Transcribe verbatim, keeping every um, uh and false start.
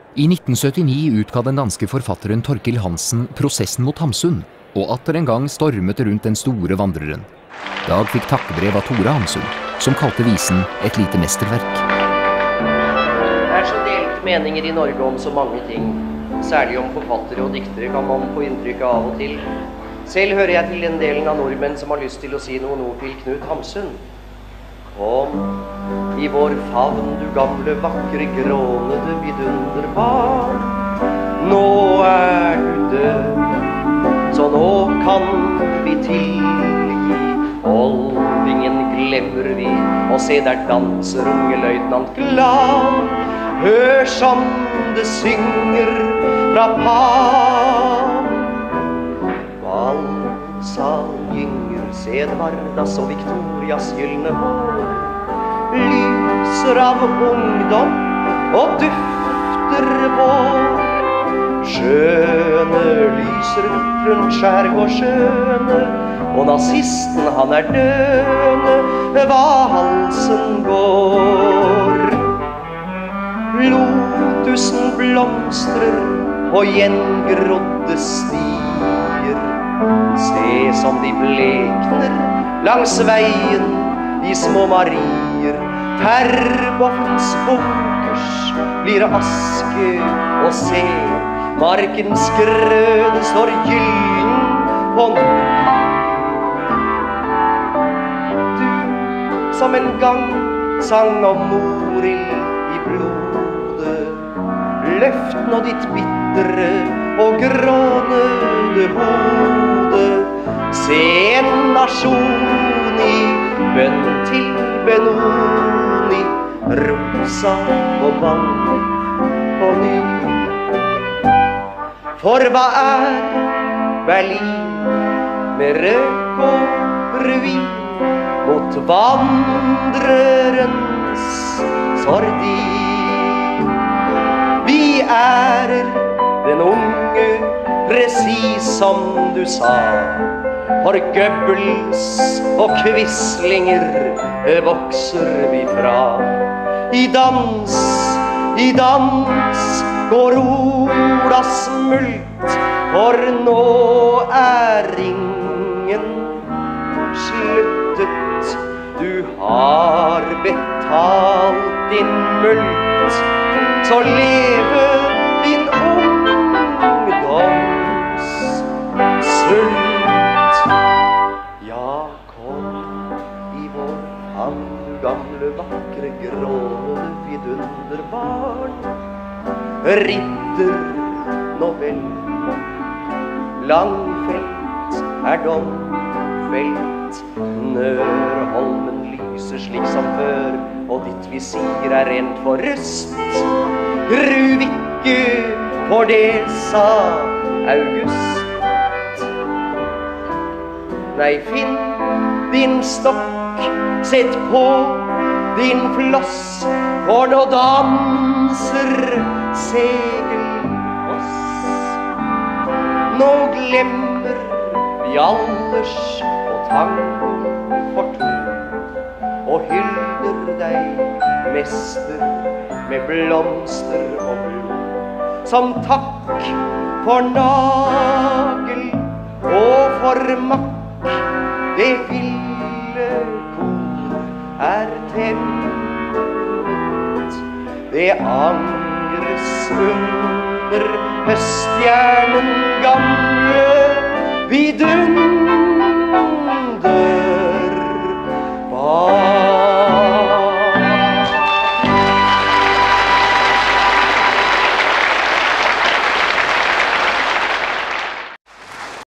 I nitten syttini utga den danske forfatteren Torkil Hansen Prosessen mot Hamsun, og atter en gang stormet rundt den store vandreren. Dag fikk takkebrev av Tore Hamsun, som kalte visen et lite mesterverk. Det er så delt meninger i Norge om så mange ting. Særlig om forfattere og diktere kan man få inntrykk av og til. Selv hører jeg til den delen av nordmenn som har lyst til å si noen ord til Knut Hamsun. Kom i vår favn, du gamle, vakre, grånede vidunderbarn. Nå er du død, så nå kan vi tilgi. Oldingen glemmer vi, og se der danser unge løytnant glad. Hør som det synger fra Pan. Valsa gynger, se Edvardas og Victorias gyllene hår. Lyser av ungdom og dufter vår. Skjøne lyser rundt skjærgårdsjøene, og nazisten han er døende, hva halsen går. Lotusen blomstrer på gjengrodde stier. Se som de blekner langs veien, de små marier. Terbots bunkers blir aske, og se, markens grøde står gyllen på ny. Du som en gang sang om Morild i blodet, løft nå ditt bittre og grånede hode. Se en nasjon i bønn til Benoni, rosa og vann på ny. For hva er Berlin med røk og ruin mot vandrerens sordin? Vi ærer den unge, presis som du sa, for Goebbels og Quislinger vokser vi fra. I dans, i dans går orda smult, for nå er ringen sluttet. Du har betalt din mult, så leve din ungdoms sult. Ja, kom i vår favn, du gamle, vakre, grånede vidunderbarn. Ridder nå vel, Langfelt er domfelt. Nørholmen lyser slik som før, og ditt visir er rent for rust. Gruv ikke for det, sa August. Nei, finn din stokk, sett på din floss, for nå danser segelfoss. Nå glemmer vi alders og tango for to, og hyller deg, mester, med blomster og blod. Som takk for nagel og for makk, det ville kor er tent. Det angres under høststjernen gammel,